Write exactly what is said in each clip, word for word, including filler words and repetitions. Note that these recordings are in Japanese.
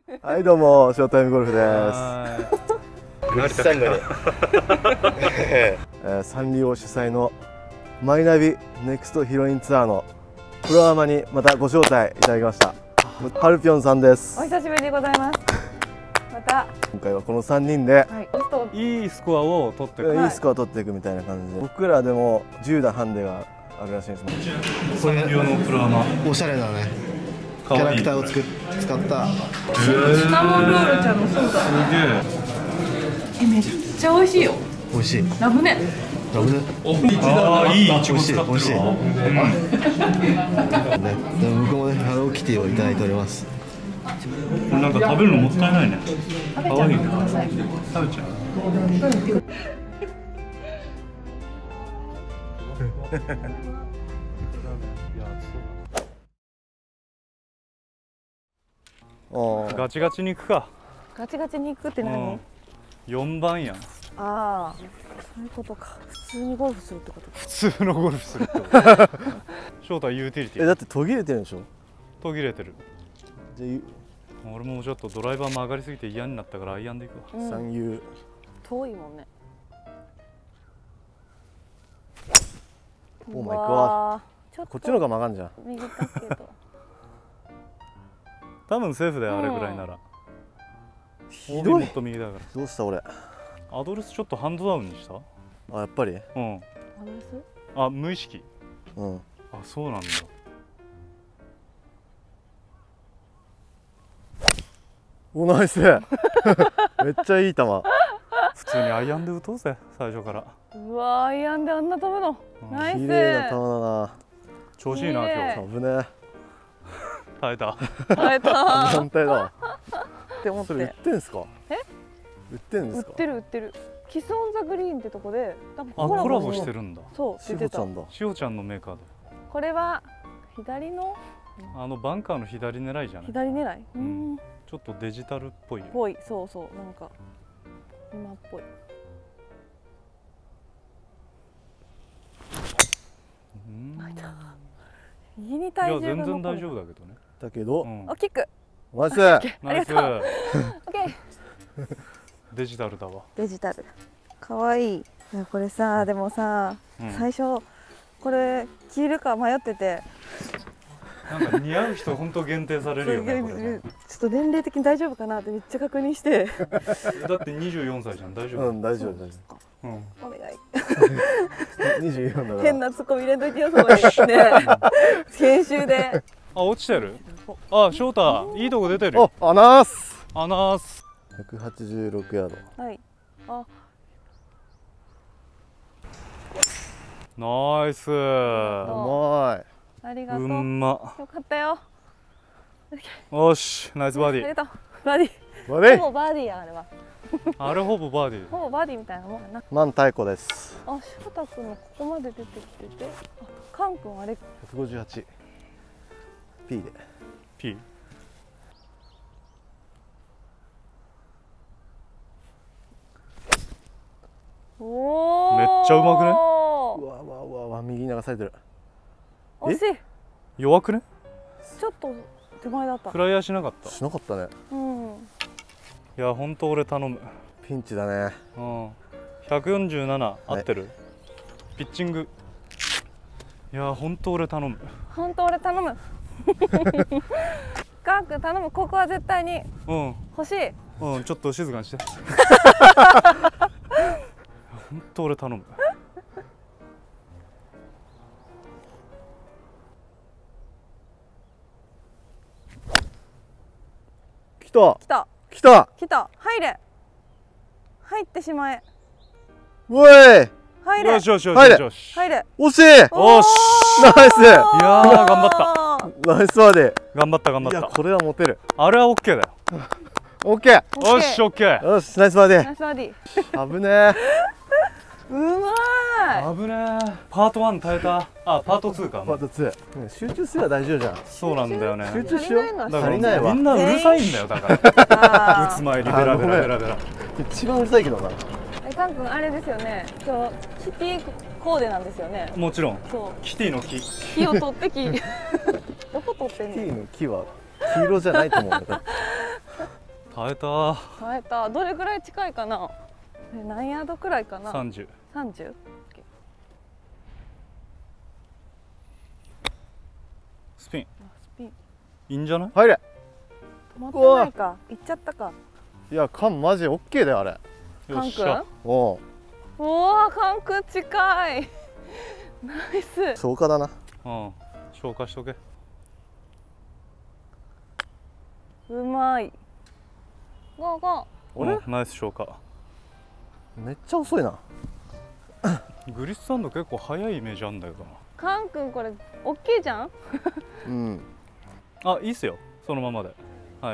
はい、どうも、ショータイムゴルフです。 グッサンゴでサンリオ主催のマイナビネクストヒロインツアーのプロアマにまたご招待いただきました。ハルピョンさんです。 お久しぶりでございます。また今回はこのさんにんで、 はい、 いいスコアを取っていく、 いいスコアを取っていくみたいな感じで、僕らでもじゅうだんハンデがあるらしいですね。 サンリオのプロアマ、 おしゃれだね。キャラクターをつく使ったシナモンロールちゃんのソーダ。 すげえ。 え、めっちゃ美味しいよ。 美味しい。 ラムネ。 ラムネ。 ああ、いいイチゴ使ってるわ。 美味しい。ね、でも僕もね、ハローキティをいただいております。 なんか食べるのもったいないね。 食べちゃってください。 食べちゃう。ガチガチに行くか。 ガチガチに行くって何？うん、 よんばんやん。 ああ、そういうことか。普通にゴルフするってことか。 普通のゴルフするってこと。翔太ユーティリティ。 え、だって途切れてるでしょ。 途切れてる。 で、 俺もちょっとドライバー曲がりすぎて嫌になったからアイアンで行くわ。 さんユー。 遠いもんね。 オーマイガー。こっちの方が曲がんじゃん。 右だけど。 多分セーフだよ、あれぐらいなら。 ひどい。 もっと右だから。 どうした俺。 アドレスちょっとハンドダウンにした？ あ、やっぱり。 うん。 アドレス？ あ、無意識。 うん。 あ、そうなんだ。 お、ナイス。めっちゃいい球。 普通にアイアンで打とうぜ、最初から。 うわ、アイアンであんな飛ぶの。ナイス。 綺麗な球だな。 調子いいな今日。 危ね。 耐えた。 耐えた。 反対だわ。 って思って。 それ売ってんすか？ え？ 売ってんですか？ 売ってる売ってる。キスオンザグリーンってとこで、多分あ、コラボしてるんだ。 そう、 しほちゃんだ。 しほちゃんのメーカーで。 これは左のあのバンカーの左狙いじゃない？ 左狙い。 うん。ちょっとデジタルっぽいよ。 ぽい、そうそう、なんか今っぽい。うん。右に体重が。 いや、全然大丈夫だけどね。 だけど、 お、キック。 ナイス。 ナイス。 オッケー。 デジタルだわ。 デジタル。可愛い。これさ、でもさ、最初これ着るか迷ってて。 なんか似合う人本当限定されるよね。 ちょっと年齢的に大丈夫かなってめっちゃ確認して。 だってにじゅうよんさいじゃん、大丈夫？ うん、大丈夫大丈夫。うん。 お願い。 にじゅうよんだから。 変なツッコミ入れんといてよ、そこにね。編集で。 あ、落ちてる。あ、翔太、いいとこ出てる。 お、アナース。 アナース。 ひゃくはちじゅうろくヤード。 はい。あ。 ナイス。うまい。 ありがとう。 うんま。 よかったよ。 よし、ナイスバーディー。 ありがとう。バーディー。 バーディー。 ほぼバーディーや、あれは。 あれほぼバーディー。 ほぼバーディーみたいなもんやな。 万太鼓です。 あ、翔太君のここまで出てきてて。あ、カン君あれ。 ひゃくごじゅうはち。P で。 P。 おお。 めっちゃうまくね？ うわうわうわうわ、右に流されてる。 惜しい。 弱くね？ ちょっと手前だった。 フライヤーしなかった。 しなかったね。 うん。 いや、本当俺頼む。 ピンチだね。 うん。ひゃくよんじゅうなな、合ってる？ピッチング。いや、本当俺頼む。 本当俺頼む。ガー君頼む。ここは絶対に欲しい。 うん、うん、ちょっと静かにして。本当俺頼む。 来た。 来た。 来た。 来た。入れ。入ってしまえ。 おい。 入れ。 よしよしよしよし。 入れ。 惜しい。 おし。 ナイス。いやー、頑張った。 ナイスバーディー。 頑張った頑張った。 いや、これはモテる。 あれはオッケーだよ。 オッケー。 よし、オッケー。 よし、ナイスバーディー。 ナイスバーディー。危ねえ。 うまい。 危ねえ。パートワン耐えた。あ、パートツーか。 パートツー。集中すれば大丈夫じゃん。 そうなんだよね。 集中しよう。足りないわ。 みんなうるさいんだよ、だから。打つ前にベラベラベラベラ。 一番うるさいけどな。 え、カン君あれですよね。今日キティコーデなんですよね。 もちろん。 そう。 キティの木。 木を取って木。どこ取ってんの？ キティの木は黄色じゃないと思うんだ。 耐えた。 耐えた。どれぐらい近いかな。え、何ヤードくらいかな。 さんじゅう。 三十。 スピン。 スピン。 いいんじゃない？ 入れ。 止まってないか。行っちゃったか。 いや、カンマジオッケーだよあれ。 よっしゃ。 おお。 おお、カン君近い。ナイス。 消化だな。 うん。消化しとけ。 うまい。ゴーゴあれ？ うん、ナイス消化。 めっちゃ遅いな。 グリスサンド結構速いイメージあるんだけどな。 ー。カン君これ大きいじゃん。 うん。 あ、いいっすよ。そのままで。はい。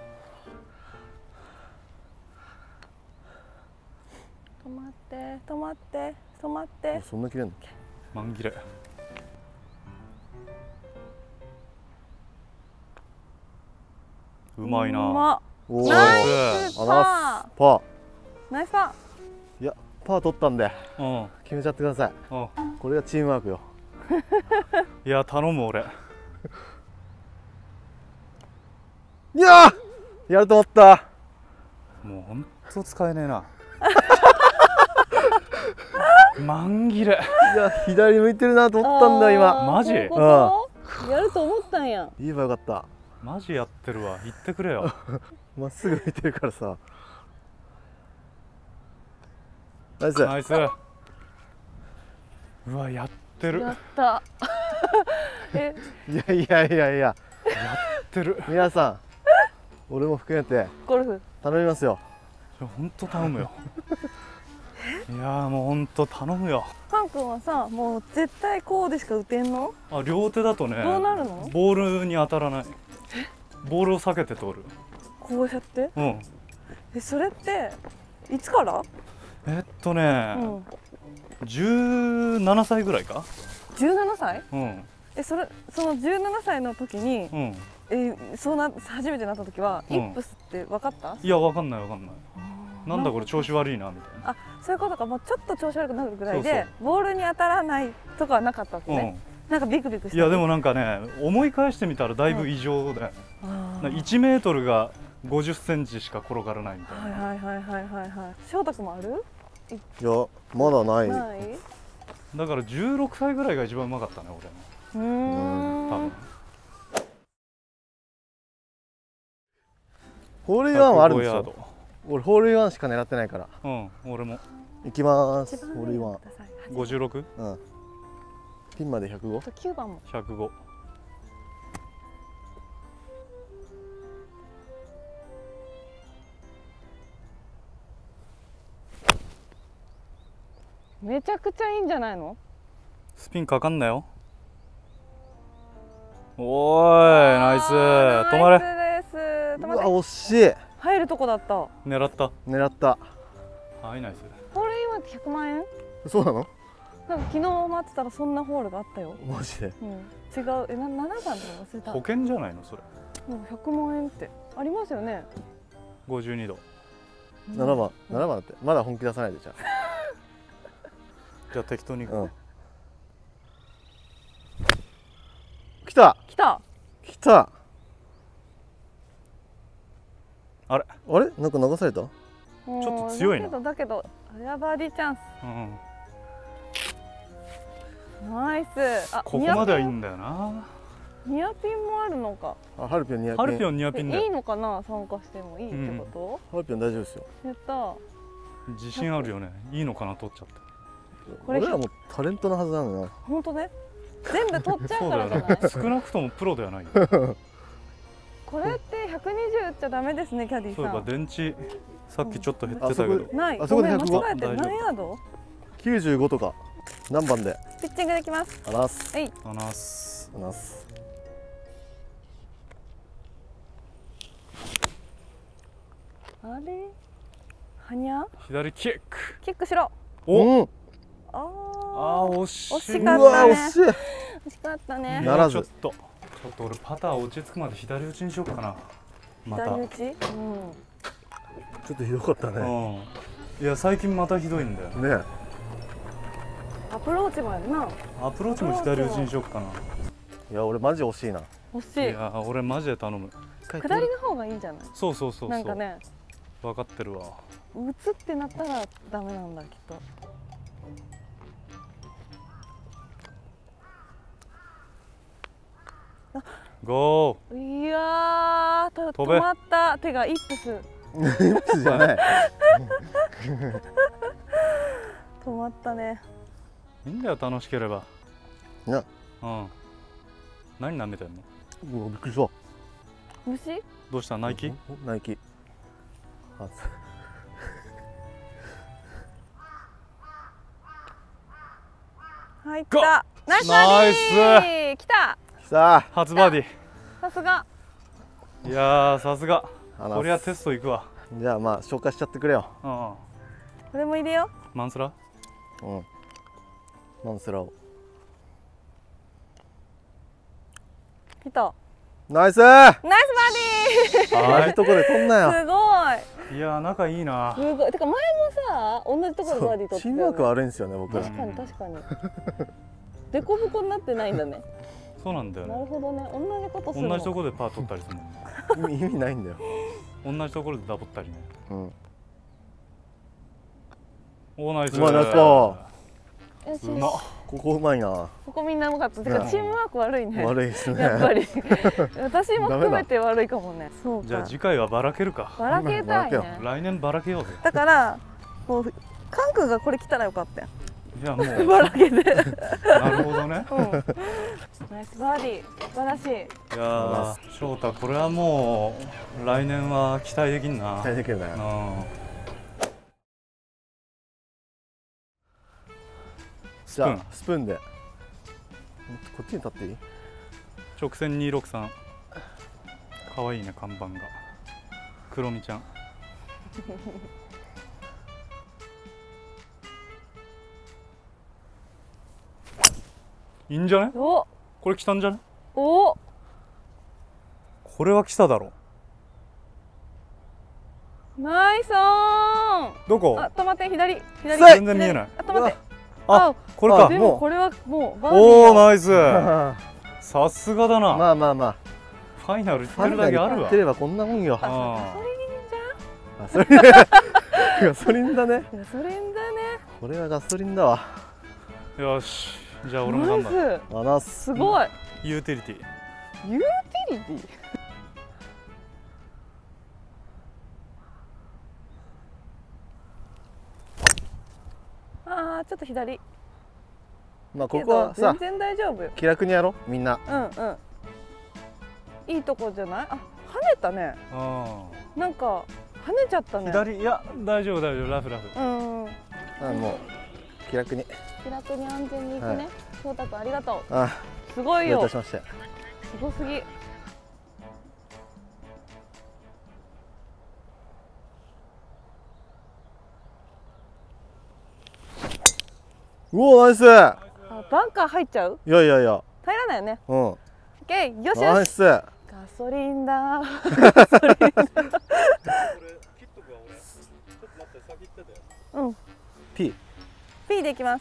止まって止まって止まって。 そんな切れんの？ 万切れ。うまいな。 うまっ。 おお。 ナイスあパらす。パー。 ー。ナイスパいや、パー取ったんでうん決めちゃってください。 うん。 これがチームワークよ。 いや頼む俺。 いやー、やると思った。 もうほんと使えねえな。万切れ。 いや、左向いてるなと思ったんだよー。 今。 マジそういうことやると思ったんや。 言えばよかった。 マジやってるわ。言ってくれよ。 まっすぐ向いてるからさ。ナイス。 ナイス。うわやってる。やっやった。え、 いやいやいやいや、 てる。 皆さん、俺も含めてゴルフ。 頼みますよ。 ほんと頼むよ。いやーもうほんと頼むよ。 カン君はさ、もう絶対こうでしか打てんの？ あ、両手だとね、 どうなるの？ ボールに当たらない。ボールを避けて通る。 こうやって？ うん。 え、それっていつから？ えっとね、 うん。 じゅうななさいぐらいか。 じゅうななさい？ うんえ、それそのじゅうななさいの時に、 うん。 え、そうな初めてなった時は、 うんイップスって分かった？ いやわかんないわかんない。なんだこれ調子悪いなみたいな。 あ、そういうことか。もうちょっと調子悪くなるぐらいで、 そうそうボールに当たらないとかはなかったんですうんね。。なんかビクビクして。 いやでもなんかね、思い返してみたらだいぶ異常で、 あーいちメートルがごじゅっセンチしか転がらないみたいな。 はいはいはいはいはいはい。翔太君もある？ いや、まだない。 ない？ だからじゅうろくさいぐらいが一番うまかったね俺。 うーん。 多分。 ホールインワンはあるんでしひゃくごヤーょ。俺ホールインワンしか狙ってないから。 ド。うん、俺も行きます。 一番ホールインワン。 ごじゅうろく、 うん。ピンまでひゃくご。 ときゅうばんも。 ひゃくご。 めちゃくちゃいいんじゃないの？ スピンかかんなよ。おーい、ナイス。止まれ。 ナイスです。止うわ、 まれ。 惜しい。 入るとこだった。ホ狙った。 狙った。 はい、ナイス。 ールインワンってひゃくまんえん？ そうなの？ なんか昨日待ってたらそんなホールがあったよ。 マジで。 うん。違う。え、ななばんとか忘れた。 保険じゃないのそれ。 なんかひゃくまんえんってありますよね。 ごじゅうにど。 ななばん、ななばんだって。まだ本気出さないでじゃじゃあ適当に行あ。うこん。来た。 来た。 来た。 あれ。 あれ？なんか流された？ ちょちょっと強いなだけどだけどあれはバーディーチャンス。 う。うん。 ナイス。あ、 ここまではいいニアんだよな。 ピンニアピンもあるのか。 あ、ハルピョンにひゃくハルピョン。 ンニアピンだよ。 えいいのかな、参加してもいいってこハルピョン大丈夫ですよ。 と？やった。 自信あるよね。いいのかな取っちゃって。 これ俺らもタレントのはずなのよ。 本当ね。全部取っちゃうそうだよからじゃない？ ね。少なくともプロではないよ。 これってひゃくにじゅう打っちゃダメですね、キャディーそういえばさん。 電池さっきちょっと減ってたけあそど。 ない。 あそこでごめんひゃくご間違えてる。 大丈夫何ヤード？ きゅうじゅうごとか。何番で？ ピッチングできます。 あらす。 はい。 あなす。 あらす。 あれ？はにゃ？ 左キック。 キックしろ。 お。うん。 あああ。 ー惜しい。 惜しうかったねわ、惜しい。 惜しかったね。 ならずちょっと。ちょっと俺パター落ち着くまで左打ちにしようかな。また。 左打ち？うん。 ちょっとひどかったね。 うん。いや最近またひどいんだよ。 ね。 アプローチもやるな。 アプローチも左打ちにしようかな。 いや、俺マジ惜しいな。 惜しい。 いや俺マジで頼む。 回下りの方がいいんじゃない？ そうそうそうそう。 なんかね、 分かってるわ。 打つってなったらダメなんだきっと。 ゴいやー、と飛べ止まった。手がイップス。 イップスじゃない。 止まったね。 ー。いいんだよ、楽しければ。 いや、 うん。何舐めてんの？ うわびっくりした。 虫？ どうした？ナイキ？ ナイキ。あ、 入った。ナイスバナイーディー。来た。 さあ、 初バーディさすが。 ー。いやー、さすが。 あのこれはテスト行くわ。 じゃあまあ消化しちゃってくれよ。 うん。 これも入れよマンスラ？ うん。マンスラを。 う。来た。 ナイス。 ナイスバーディー。 は同じとこで取んなよ。 すごい。 い。いやー、仲いいな。 すごい。てか前もさ、同じところでバーディー取ってたよね。 チームワーク悪いんですよね、僕ら。 確かに確かに。デコボコになってないんだね。 そうなんだよね。 なるほどね。同じことするの。 同じところでパー取ったりするもんね。 意味意味ないんだよ。 同じところでダボったりね。 うん。 おー、ナイス。 うまいナイスパー。 よしよしうまっ。 ここうまいな。 ここみんなうまかった。てかチームワーク悪いね。 悪いですね。 やっぱり。私も含めて悪いかもね。そうか。 じゃあ次回はばらけるか。 ばらけたいばらけよね。 来年ばらけようぜ。 だからこうカン君がこれ来たらよかったよ。 じゃあもう。 ばらけて。 なるほどね。 うん。ナイスバーディー。素晴らしい。 いやー、翔太、これはもう来年は期待できんな。 期待できるね。 うん。 じゃあスプーンで。こっちに立っていい？ 直線にひゃくろくじゅうさん。可愛いね、看板が。クロミちゃん。いいんじゃね？ お、 これ来たんじゃね？ お、 これは来ただろ。 ナイスオン。 どこ？ あ、止まって左左。 全然見えない。 あ、止まって。 あ、これか。 でもこれはもうバーディーだ。 おお、ナイス。さすがだな。 まあまあまあ。 ファイナル行っファイナてるだけあるわル行って。ればこんなもんよ。 あガソリンじゃん。 ガソリン。ガソリンだね。 ガソリンだね。 これはガソリンだわ。 あ。よし。じゃあ俺もナイ頑張る。 ス。 あなす。 すごい。 ユーティリティ。 ユーティリティ。ああ、ちょっと左。 まあここはさ全然大丈夫よ。 気楽にやろうみんな。 うんうん。いいとこじゃない？あ、跳ねたね。 うん。 なんか跳ねちゃったね。 左、いや、大丈夫大丈夫、ラフラフ。 うんうん。 あもう気楽に。 気楽に安全に行くね。翔太君ありがとう。 あ、 すごいよ。すどういたしまして。 ごすぎ。 うおナイス。 あ、バンカー入っちゃう？ いやいやいや。 入らないよね。 うん。 オッケー、よしよし。 ナイス。 ガソリンだ。ガソリンだ。うん。 P。 P でいきます。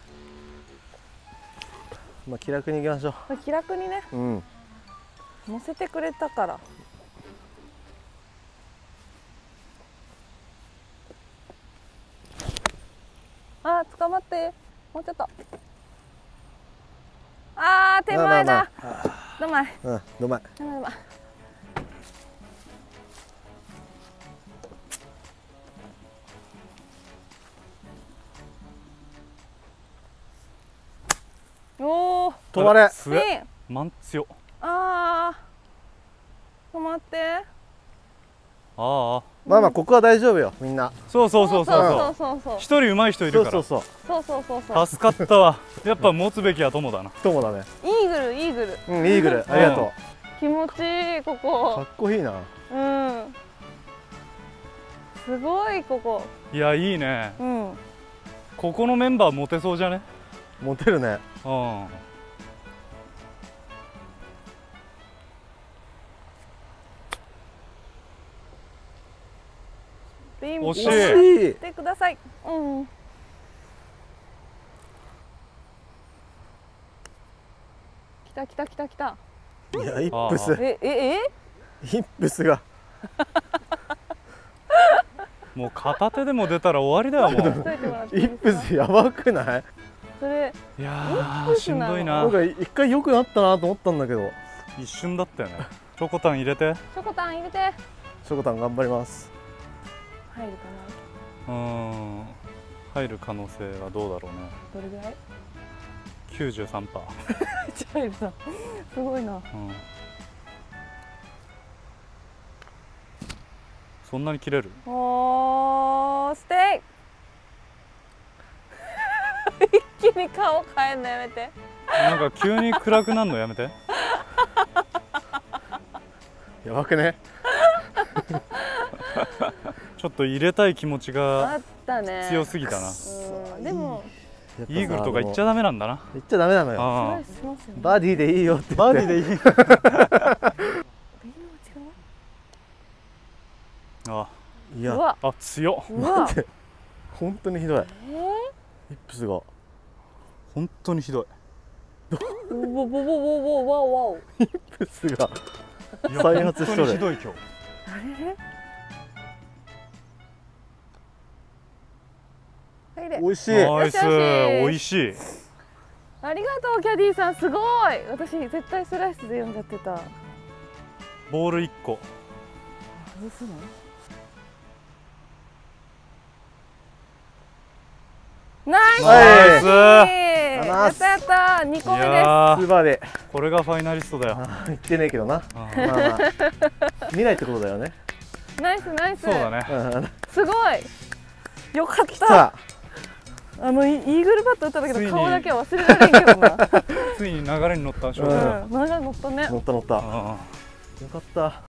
まあ気楽に行きましょ気楽にね。 う。うん。 乗せてくれたから。あ、捕まって。もうちょっと。あー、手前だ。どまい。 うん、どまい。 どまいどまい。おお。 止まれ。 すげ。マン強。 ああ。止まって。 ああ。 まあまあここは大丈夫よみんな。 そうそうそうそうそうそうそう。 一人上手い人いるから。 そうそうそうそうそうそう。 助かったわ。やっぱ持つべきは友だな。 友だね。 イーグルイーグル。 うん、イーグルありがとう。 気持ちいいこかこ。 っこいいな。 うん。すごいここ。 いやいいね。 うん。 ここのメンバーモテそうじゃね？ モテるね。 うん。惜しい。 惜しい。てください。うん。来た来た来た来た。 いやイップス。 えええ？ イップスがもう片手でも出たら終わりだよもう。 しといてもらっていいイですかップスやばくない？ それいやーしんどいななん。か一回良くなったなと思ったんだけど。 一瞬だったよね。チョコタン入れて。 チョコタン入れてしょこたん頑張ります。 入るかうーん入る可能性はどうだろうね。 などれぐらいきゅうじゅうさんパーセント。 めっちゃ入るなすごいな。 うんそんなに切れる？ おーステイ一気に顔変えんのやめて。 なんか急に暗くなるのやめて。 やばくね？ ちょっと入れたい気持ちあがったね。 強すぎたな。 うんでもイーグルとか言っちゃダメなんだな。 言っちゃダメなのよ。 スラあイスしますよね。 バディでいいよって言って。 あバディでいい。 微妙違あいうや、 わあ強っ。 うわ本当にひどい。 えイップスが。 本当にひどい。 ー、ボボボボボボワオワオ。 イップスが。 いや再発しとる本当にひどい今日。 あれれ入れ。 美味しい。 ナイスよしよし美味しい。 ありがとうキャディーさんすごい。私絶対スライスで読んじゃってた。 ボールいっこ。 外すの？ナイス。 ナイスやったやったにこめいでやースーパーで。 これがファイナリストだよ。 あ言ってねえけどな。 あまあまあ。見ないってことだよね。 す。ナイスナイス。 そうだね。 うん。 すごい。よかった。 さあ、 あのイイーグルバット打った時ついにの顔だけは忘れられんけどな。 ついに流れに乗った翔う太。 うん、長い乗ったね。 乗った乗った。よあかった。